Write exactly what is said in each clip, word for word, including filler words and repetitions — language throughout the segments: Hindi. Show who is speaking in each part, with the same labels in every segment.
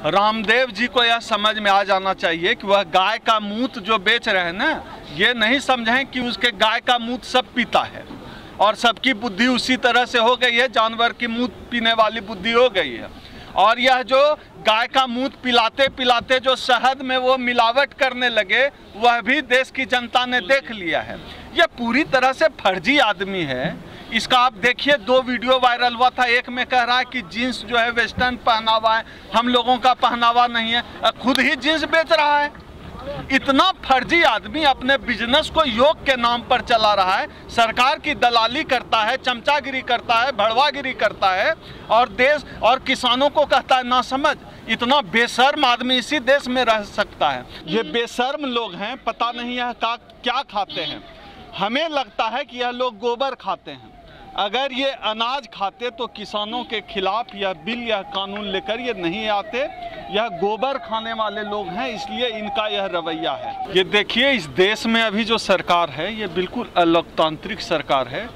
Speaker 1: रामदेव जी को यह समझ में आ जाना चाहिए कि वह गाय का मूत जो बेच रहे हैं ना, ये नहीं समझें कि उसके गाय का मूत सब पीता है और सबकी बुद्धि उसी तरह से हो गई है, जानवर की मूत पीने वाली बुद्धि हो गई है। और यह जो गाय का मूत पिलाते पिलाते जो शहद में वो मिलावट करने लगे, वह भी देश की जनता ने देख लिया है। यह पूरी तरह से फर्जी आदमी है। इसका आप देखिए, दो वीडियो वायरल हुआ था। एक में कह रहा है कि जीन्स जो है वेस्टर्न पहनावा है, हम लोगों का पहनावा नहीं है, खुद ही जीन्स बेच रहा है। इतना फर्जी आदमी अपने बिजनेस को योग के नाम पर चला रहा है, सरकार की दलाली करता है, चमचागिरी करता है, भड़वागिरी करता है और देश और किसानों को कहता है ना समझ। इतना बेशर्म आदमी इसी देश में रह सकता है। ये बेशर्म लोग हैं, पता नहीं यह क्या खाते हैं। हमें लगता है कि यह लोग गोबर खाते हैं। अगर ये अनाज खाते तो किसानों के खिलाफ यह बिल या कानून लेकर ये नहीं आते। यह गोबर खाने वाले लोग हैं, इसलिए इनका यह रवैया है। ये देखिए, इस देश में अभी जो सरकार है ये बिल्कुल अलोकतांत्रिक सरकार है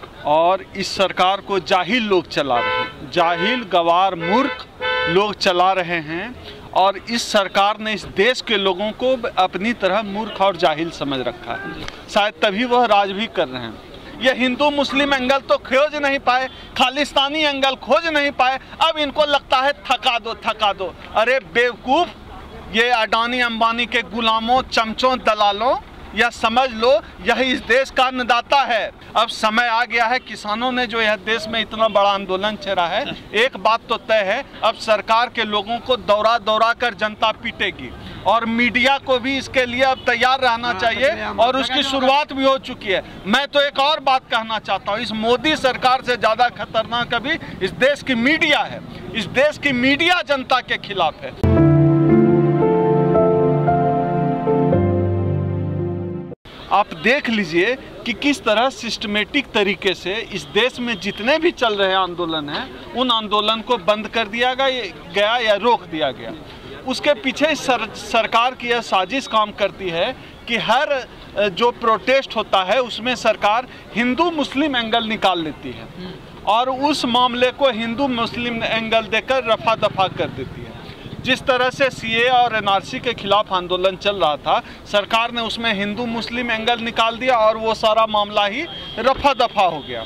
Speaker 1: और इस सरकार को जाहिल लोग चला रहे हैं। जाहिल, गवार, मूर्ख लोग चला रहे हैं और इस सरकार ने इस देश के लोगों को अपनी तरह मूर्ख और जाहिल समझ रखा है। शायद तभी वह राज भी कर रहे हैं। ये हिंदू मुस्लिम एंगल तो खोज नहीं पाए, खालिस्तानी एंगल खोज नहीं पाए, अब इनको लगता है थका दो थका दो। अरे बेवकूफ़, ये अडानी अंबानी के गुलामों, चमचों, दलालों, यह समझ लो यही इस देश का अन्नदाता है। अब समय आ गया है, किसानों ने जो यह देश में इतना बड़ा आंदोलन छेड़ा है, एक बात तो तय है, अब सरकार के लोगों को दौरा दौरा कर जनता पीटेगी और मीडिया को भी इसके लिए अब तैयार रहना चाहिए और उसकी शुरुआत भी हो चुकी है। मैं तो एक और बात कहना चाहता हूँ, इस मोदी सरकार से ज़्यादा खतरनाक अभी इस देश की मीडिया है। इस देश की मीडिया जनता के खिलाफ है। आप देख लीजिए कि किस तरह सिस्टमेटिक तरीके से इस देश में जितने भी चल रहे आंदोलन हैं, उन आंदोलन को बंद कर दिया गया या रोक दिया गया। उसके पीछे सर, सरकार की यह साजिश काम करती है कि हर जो प्रोटेस्ट होता है उसमें सरकार हिंदू मुस्लिम एंगल निकाल लेती है और उस मामले को हिंदू मुस्लिम एंगल देकर रफा दफा कर देती है। जिस तरह से सीए और एनआरसी के खिलाफ आंदोलन चल रहा था, सरकार ने उसमें हिंदू मुस्लिम एंगल निकाल दिया और वो सारा मामला ही रफा दफा हो गया।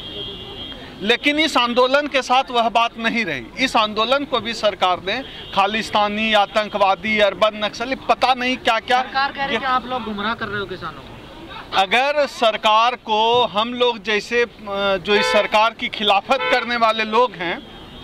Speaker 1: लेकिन इस आंदोलन के साथ वह बात नहीं रही। इस आंदोलन को भी सरकार ने खालिस्तानी, आतंकवादी, अरबन नक्सली, पता नहीं क्या क्या।
Speaker 2: सरकार कह रही है कि आप लोग गुमराह कर रहे हो किसानों को।
Speaker 1: अगर सरकार को हम लोग जैसे जो इस सरकार की खिलाफत करने वाले लोग हैं,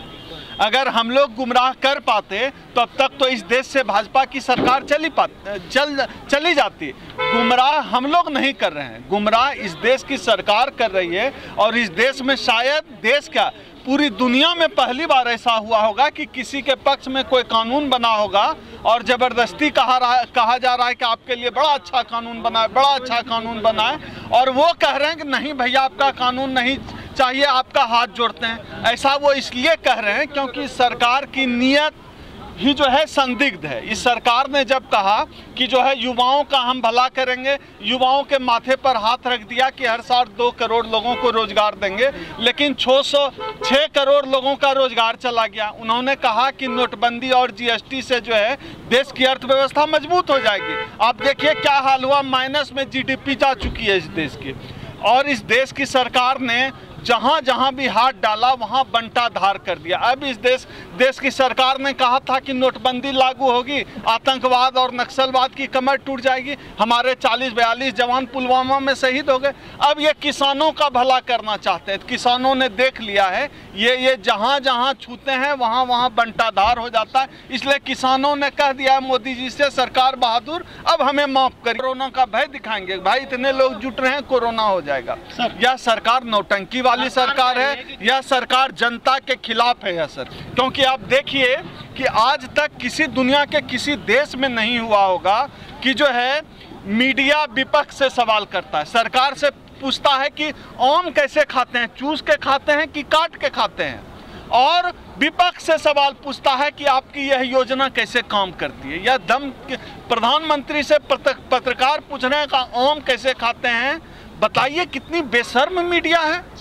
Speaker 1: अगर हम लोग गुमराह कर पाते तो अब तक तो इस देश से भाजपा की सरकार चली पा चल चली जाती। गुमराह हम लोग नहीं कर रहे हैं, गुमराह इस देश की सरकार कर रही है। और इस देश में शायद देश क्या पूरी दुनिया में पहली बार ऐसा हुआ होगा कि किसी के पक्ष में कोई कानून बना होगा और ज़बरदस्ती कहा रहा कहा जा रहा है कि आपके लिए बड़ा अच्छा कानून बना है, बड़ा अच्छा कानून बना है, और वो कह रहे हैं कि नहीं भैया आपका कानून नहीं चाहिए, आपका हाथ जोड़ते हैं। ऐसा वो इसलिए कह रहे हैं क्योंकि सरकार की नीयत ही जो है संदिग्ध है। इस सरकार ने जब कहा कि जो है युवाओं का हम भला करेंगे, युवाओं के माथे पर हाथ रख दिया कि हर साल दो करोड़ लोगों को रोजगार देंगे, लेकिन छः सौ छः करोड़ लोगों का रोजगार चला गया। उन्होंने कहा कि नोटबंदी और जीएसटी से जो है देश की अर्थव्यवस्था मजबूत हो जाएगी। आप देखिए क्या हाल हुआ, माइनस में जीडीपी जा चुकी है इस देश की। और इस देश की सरकार ने जहाँ जहाँ भी हाथ डाला वहाँ बंटा धार कर दिया। अब इस देश देश की सरकार ने कहा था कि नोटबंदी लागू होगी, आतंकवाद और नक्सलवाद की कमर टूट जाएगी, हमारे चालीस बयालीस जवान पुलवामा में शहीद हो गए। अब ये किसानों का भला करना चाहते हैं। किसानों ने देख लिया है ये ये जहाँ जहाँ छूते हैं वहाँ वहाँ बंटाधार हो जाता है। इसलिए किसानों ने कह दिया मोदी जी से, सरकार बहादुर अब हमें माफ़ करिए, कोरोना का भय दिखाएंगे। भाई इतने लोग जुट रहे हैं, कोरोना हो जाएगा। यह सरकार नौटंकी वाली सरकार है, यह सरकार जनता के खिलाफ है। यह सर, क्योंकि आप देखिए कि आज तक किसी दुनिया के किसी देश में नहीं हुआ होगा कि जो है मीडिया विपक्ष से सवाल करता है, सरकार से पूछता है कि आम कैसे खाते हैं, चूस के खाते हैं कि काट के खाते हैं, और विपक्ष से सवाल पूछता है कि आपकी यह योजना कैसे काम करती है। यह दम प्रधानमंत्री से पत्रकार पूछ रहे हैं कि आम कैसे खाते हैं। बताइए कितनी बेशर्म मीडिया है।
Speaker 2: सर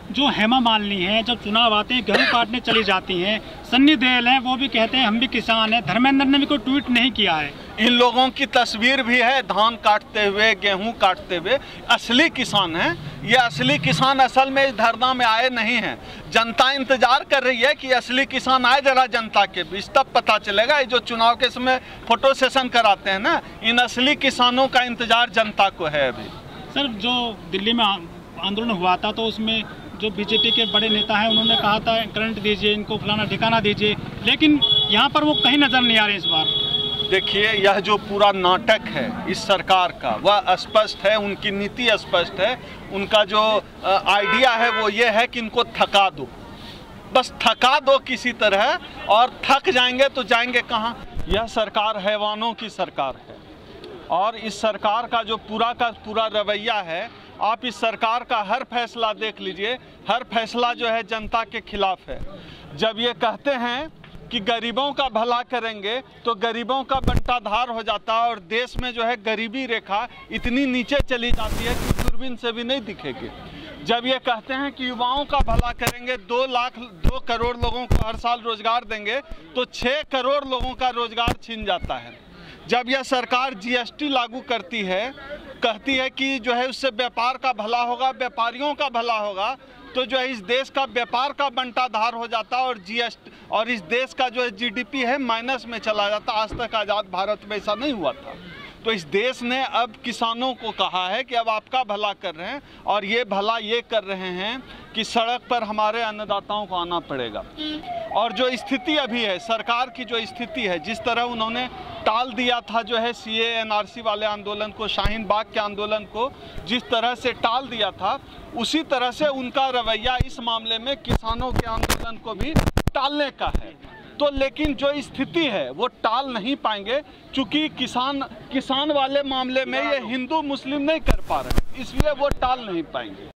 Speaker 3: जो हेमा मालिनी है, जब चुनाव आते हैं गेहूं काटने चली जाती हैं, सन्नी देओल हैं, वो भी कहते हैं हम भी किसान हैं, धर्मेंद्र ने भी कोई ट्वीट नहीं किया है।
Speaker 1: इन लोगों की तस्वीर भी है धान काटते हुए, गेहूं काटते हुए। असली किसान हैं ये, असली किसान असल में इस धरना में आए नहीं हैं। जनता इंतजार कर रही है कि असली किसान आए जरा जनता के बीच, तब पता चलेगा। ये जो चुनाव के समय फोटो सेशन कराते हैं ना, इन असली किसानों का इंतजार जनता को है अभी।
Speaker 3: सर, जो दिल्ली में आंदोलन हुआ था तो उसमें जो बीजेपी के बड़े नेता हैं उन्होंने कहा था करंट दीजिए, इनको फलाना ठिकाना दीजिए, लेकिन यहाँ पर वो कहीं नजर नहीं आ रहे इस बार।
Speaker 1: देखिए, यह जो पूरा नाटक है इस सरकार का वह स्पष्ट है, उनकी नीति स्पष्ट है। उनका जो आइडिया है वो ये है कि इनको थका दो, बस थका दो किसी तरह, और थक जाएंगे तो जाएंगे कहाँ। यह सरकार हैवानों की सरकार है, और इस सरकार का जो पूरा का पूरा रवैया है, आप इस सरकार का हर फैसला देख लीजिए, हर फैसला जो है जनता के खिलाफ है। जब ये कहते हैं कि गरीबों का भला करेंगे तो गरीबों का बंटाधार हो जाता है, और देश में जो है गरीबी रेखा इतनी नीचे चली जाती है कि दूरबीन से भी नहीं दिखेगी। जब ये कहते हैं कि युवाओं का भला करेंगे, दो लाख दो करोड़ लोगों को हर साल रोजगार देंगे, तो छः करोड़ लोगों का रोजगार छीन जाता है। जब यह सरकार जीएसटी लागू करती है, कहती है कि जो है उससे व्यापार का भला होगा, व्यापारियों का भला होगा, तो जो है इस देश का व्यापार का बंटाधार हो जाता है, और जीएसटी और इस देश का जो है जीडीपी है माइनस में चला जाता। आज तक आज़ाद भारत में ऐसा नहीं हुआ था। तो इस देश ने अब किसानों को कहा है कि अब आपका भला कर रहे हैं, और ये भला ये कर रहे हैं कि सड़क पर हमारे अन्नदाताओं को आना पड़ेगा। और जो स्थिति अभी है, सरकार की जो स्थिति है, जिस तरह उन्होंने टाल दिया था जो है सी ए एन आर सी वाले आंदोलन को, शाहीन बाग के आंदोलन को जिस तरह से टाल दिया था, उसी तरह से उनका रवैया इस मामले में किसानों के आंदोलन को भी टालने का है। तो लेकिन जो स्थिति है वो टाल नहीं पाएंगे, क्योंकि किसान किसान वाले मामले में ये हिंदू मुस्लिम नहीं कर पा रहे, इसलिए वो टाल नहीं पाएंगे।